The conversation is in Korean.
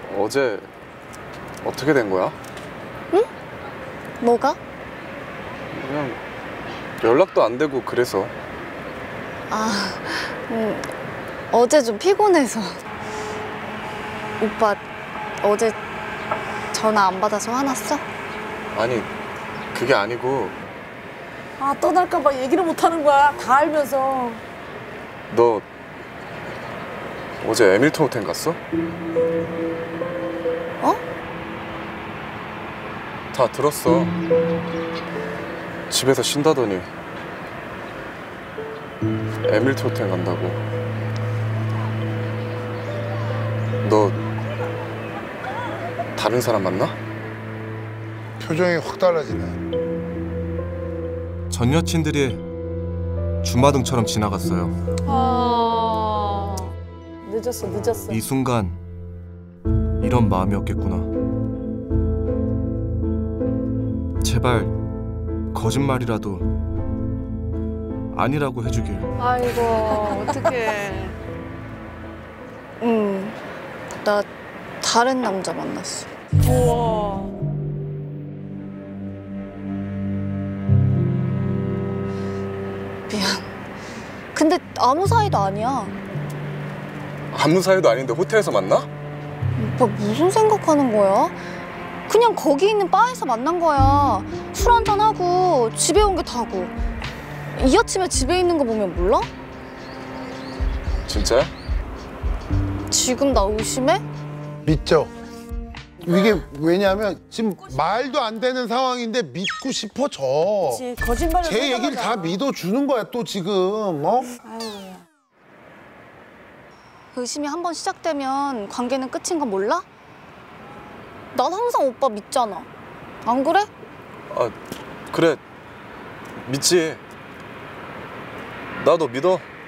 어제 어떻게 된 거야? 응? 뭐가? 그냥 연락도 안 되고 그래서. 어제 좀 피곤해서. 오빠 어제 전화 안 받아서 화났어? 아니 그게 아니고 아, 떠날까 봐 얘기를 못 하는 거야. 다 알면서. 너 어제 에밀턴 호텔 갔어? 어? 다 들었어. 집에서 쉰다더니 에밀턴 호텔 간다고. 너 다른 사람 만나? 표정이 확 달라지네. 전 여친들이 주마등처럼 지나갔어요. 아, 늦었어. 이 순간 이런 마음이었겠구나. 제발 거짓말이라도 아니라고 해주길. 아이고, 어떡해. 나 다른 남자 만났어. 우와. 미안. 근데 아무 사이도 아니야. 아무 사이도 아닌데 호텔에서 만나? 오빠 무슨 생각하는 거야? 그냥 거기 있는 바에서 만난 거야. 술 한잔 하고 집에 온 게 다고. 이 아침에 집에 있는 거 보면 몰라? 진짜야? 지금 나 의심해? 믿죠? 이게 왜냐면 지금 말도 안 되는 상황인데 믿고 싶어져. 그치, 거짓말을 제 얘기를 다 믿어주는 거야 또 지금. 어? 아유. 의심이 한 번 시작되면 관계는 끝인 건 몰라? 난 항상 오빠 믿잖아. 안 그래? 아 그래 믿지. 나 너 믿어.